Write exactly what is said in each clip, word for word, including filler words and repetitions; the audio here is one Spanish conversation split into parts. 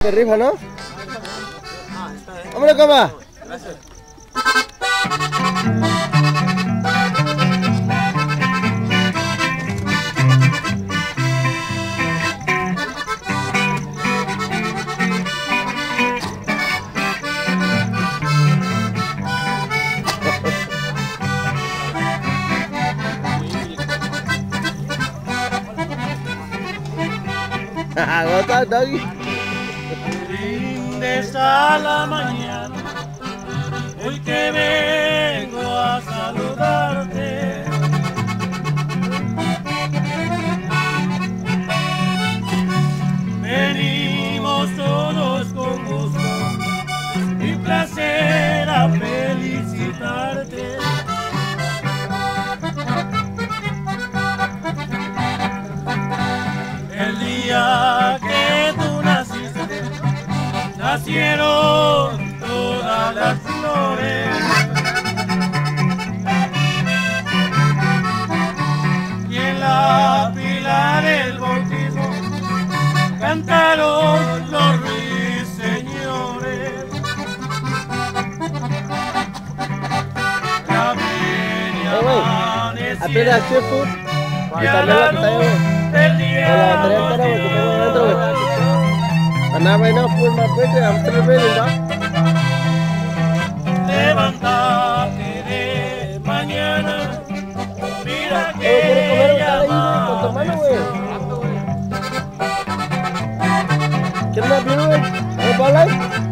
Se rifa, ¿no? ¡Vámonos, cama! Gracias. Agota, Doggy. Brindes a la mañana, hoy que vengo a saludarte. Venimos todos con gusto y placer a felicitarte. El día que tú naciste, nacieron todas las flores. Y en la fila del bautismo cantaron los ruiseñores. La bella Apenas amanecida seafood. y a la luz del día Hola, tres entera, güey, que tengo adentro, güey. And now right now, food my birthday, I'm celebrating, dog. Levántate de mañana, mira Eh, ¿quieres comer que un ya tal ahí, güey, con tu hermano, güey? ¿Quieres una birra, güey? ¿No puedo hablar?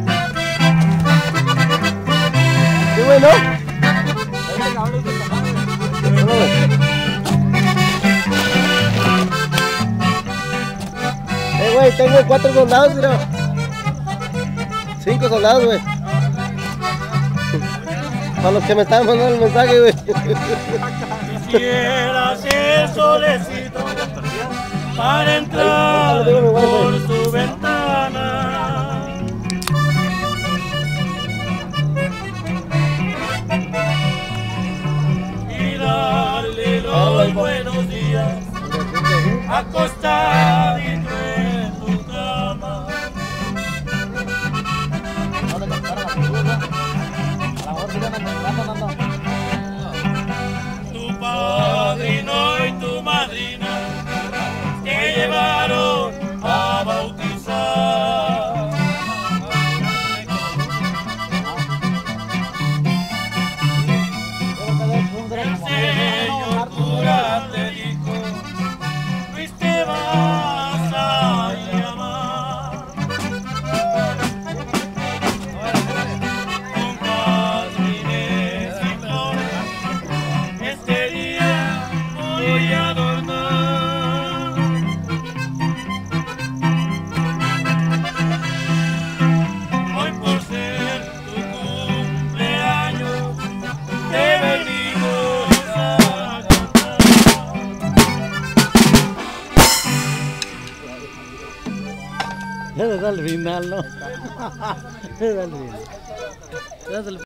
Sí, güey, ¿no? No, güey. Eh, güey, tengo cuatro soldados, mira. Cinco soldados, güey. Para los que me están mandando el mensaje, güey. quisieras el solecito para entrar por su ventana y darle los buenos días acostadito en tu cama. Tu padrino y tu madrina te llevaron a bautizar. El Señor cura te dijo, Luis te vas a llamar. Con jazmines y flores este día voy a adornar. Hoy por ser tu cumpleaños te venimos a cantar. Ya le da el final, ¿no? Le da el final. Ya se le